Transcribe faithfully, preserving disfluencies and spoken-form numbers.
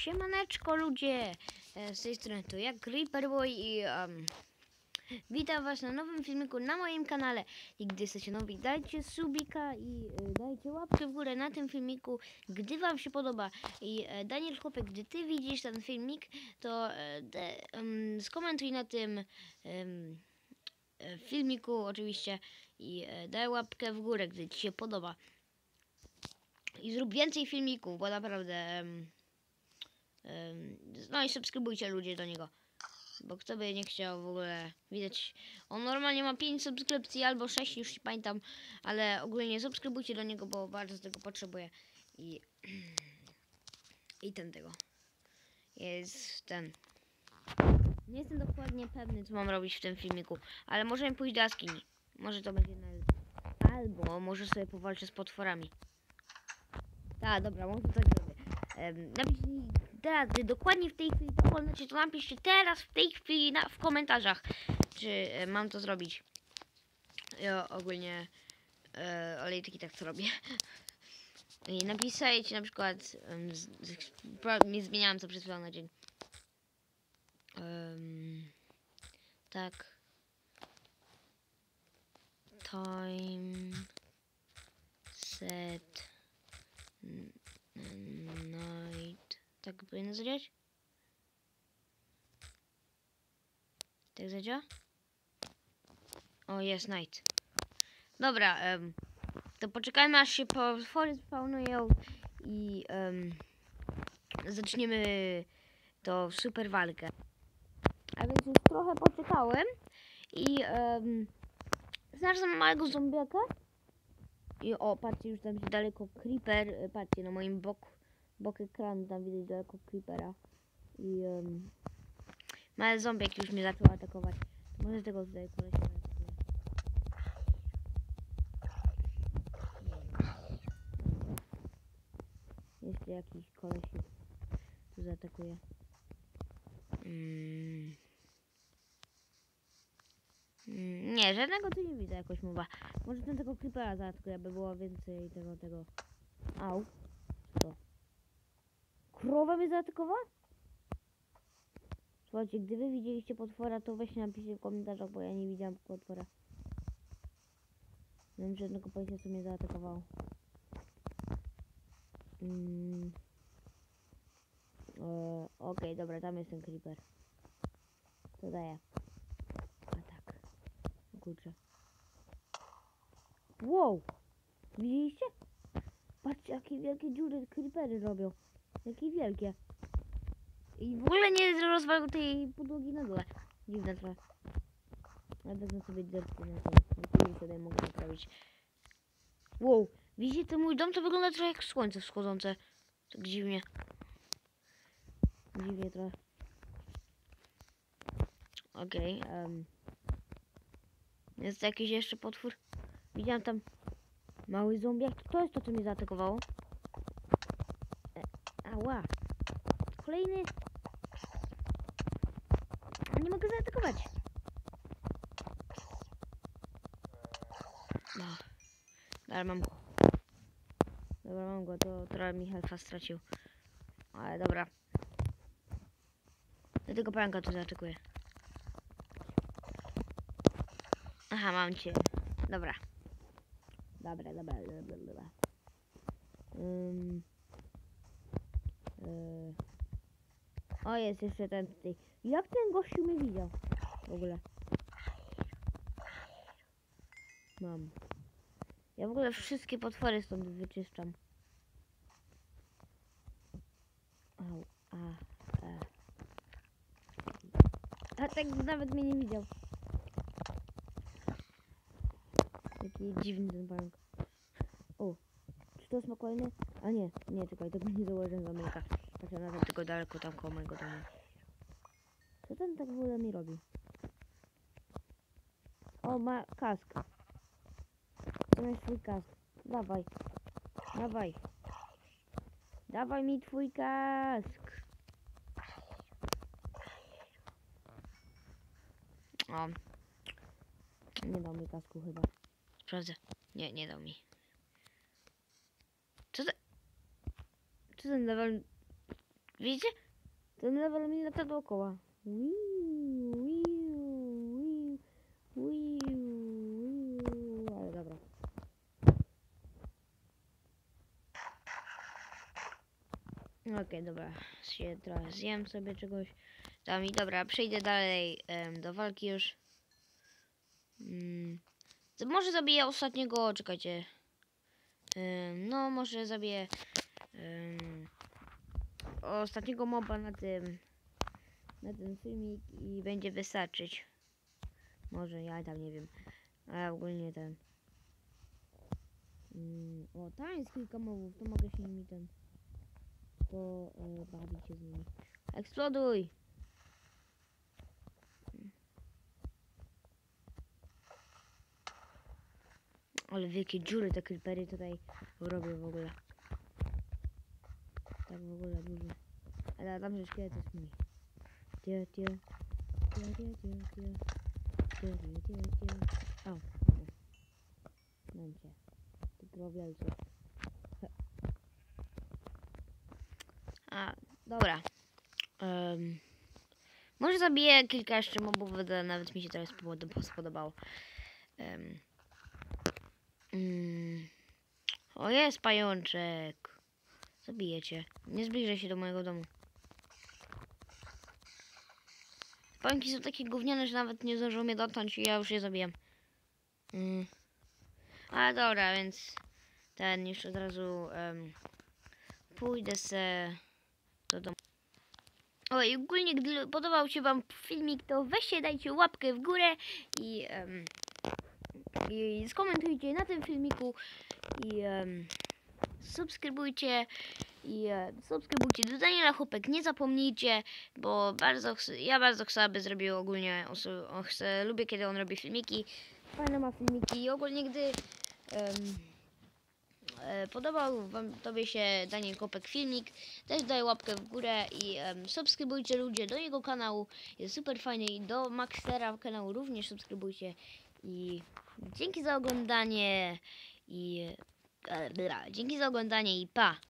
Siemaneczko ludzie, e, z tej strony to ja, Creeperboy i um, witam was na nowym filmiku na moim kanale. I gdy jesteście nowi, dajcie subika i e, dajcie łapkę w górę na tym filmiku, gdy wam się podoba. I e, Daniel Chłopek, gdy ty widzisz ten filmik, to e, de, um, skomentuj na tym um, e, filmiku oczywiście i e, daj łapkę w górę, gdy ci się podoba. I zrób więcej filmików, bo naprawdę... Um, No i subskrybujcie ludzie do niego. Bo kto by nie chciał w ogóle widać. On normalnie ma pięć subskrypcji albo sześć, już nie pamiętam. Ale ogólnie subskrybujcie do niego, bo bardzo tego potrzebuję. I I ten tego. Jest ten. Nie jestem dokładnie pewny, co mam robić w tym filmiku. Ale możemy pójść do jaskini. Może to będzie najlepiej. Albo może sobie powalczę z potworami. Tak, dobra, może tak zrobię. Um, napiszcie teraz, gdy dokładnie w tej chwili to oglądacie, to napiszcie teraz, w tej chwili na, w komentarzach, czy e, mam to zrobić. Ja ogólnie, e, ale i taki tak to robię. I napisajcie na przykład, um, z, z, pra, nie zmieniałem co przez chwilę na dzień. Um, tak. Time set night. Tak powinno zadziałać? Tak zadziała? O, jest night. Dobra, um, to poczekajmy aż się potwory spawnują i um, zaczniemy to super walkę. A więc już trochę poczekałem i um, znalazłem małego zombiaka. I o, patrzcie, już tam się daleko creeper, patrzcie, na moim boku, bok ekranu tam widać daleko creepera. I um, mały zombiak już mnie zaczął atakować. Może tego tutaj kolesia atakuje. Jeszcze jakiś koleś tu zaatakuje. Mm. Mm, nie, żadnego tu nie widzę jakoś mowa. Może ten tego creepera zaatakuje, aby było więcej tego, tego. Au. Co? Krowa mnie zaatakowała? Słuchajcie, gdy wy widzieliście potwora, to weźcie napiszcie w komentarzach, bo ja nie widziałam potwora. Nie wiem żadnego pojęcia, co mnie zaatakowało. Mm. E, Okej, okay, dobra, tam jest ten creeper. Co daje? A tak. O kurczę. Wow! Widzieliście? Patrzcie, jakie wielkie dziury creepery robią. Jakie wielkie. I w ogóle nie rozwalił tej podłogi na dole. Dziwne trochę. Ja wezmę sobie derty na to. Tutaj mogę naprawić. Wow, widzicie, ten mój dom to wygląda trochę jak słońce wschodzące. Tak dziwnie. Dziwnie trochę. Okej. Okay, um. Jest jakiś jeszcze potwór. Widziałem tam mały zombiak. To jest to, co mnie zaatakowało. E, ała. Kolejny. Nie mogę zaatakować. No. Ale mam go. Dobra, mam go. To trochę mi health'a stracił. Ale dobra. Do tego pranka tu zaatakuję. Aha, mam cię. Dobra. Dobra, dobra, dobra, dobra. Um, yy. O, jest jeszcze ten tutaj. Jak ten gościu mnie widział? W ogóle. Mam. Ja w ogóle wszystkie potwory stąd wyczyszczam. Au, a, a. A tak nawet mnie nie widział. Jaki dziwny ten pająk. O, czy to jest kolejny? A nie, nie, czekaj, tego nie założyłem zamyka. Patrzę na to tylko daleko tam koło mojego domu. Co ten tak w ogóle mi robi? O, ma kask. To jest twój kask. Dawaj. Dawaj. Dawaj mi twój kask. O. Nie dał mi kasku chyba. Sprawdzę. Nie, nie dał mi. Co to? Co ten level Widzicie? Ten level mi lata dookoła. Wiu, wiu, wiu, wiu. Ale dobra. Okej, okay, dobra. Się trochę zjem sobie czegoś. Tam i dobra, przejdę dalej em, do walki już. Hmm. Może zabiję ostatniego, czekajcie. Em, no, może zabiję em, ostatniego moba na tym na ten filmik i będzie wystarczyć. Może, ja tam nie wiem. Ale ogólnie ten. Mm, o, tam jest kilka mobów, to mogę się nimi ten. To e, bawić się z nimi. Eksploduj! Ale wielkie dziury te creepery tutaj robię w ogóle. Tak w ogóle duże. Ale tam że szkielet jest mój. Tia, tia. Tia, tia, tia, tia. Tia, tia, tia, tia. O, mam cię. Ty krowielcu. A, dobra. Um, może zabiję kilka jeszcze mobów, nawet mi się teraz spodobało. Um, um, o, jest pajączek. Zabijecie. Nie zbliżaj się do mojego domu. Pająki są takie gówniane, że nawet nie zdążą mnie dotknąć i ja już je zabiję. Um, ale dobra, więc ten już od razu um, pójdę se do domu. O, i ogólnie, gdy podobał się wam filmik, to weźcie, dajcie łapkę w górę i, um, i skomentujcie na tym filmiku i um, subskrybujcie i um, subskrybujcie do Daniela Chłopek, nie zapomnijcie, bo bardzo chcę, ja bardzo chcę, aby zrobił ogólnie, on chce, lubię kiedy on robi filmiki, fajne ma filmiki i ogólnie gdy um, podobał wam tobie się Daniel Kopek filmik, też daj łapkę w górę i um, subskrybujcie ludzie do jego kanału, jest super fajny i do Maxtera kanału również subskrybujcie i dzięki za oglądanie i e, bla, dzięki za oglądanie i pa!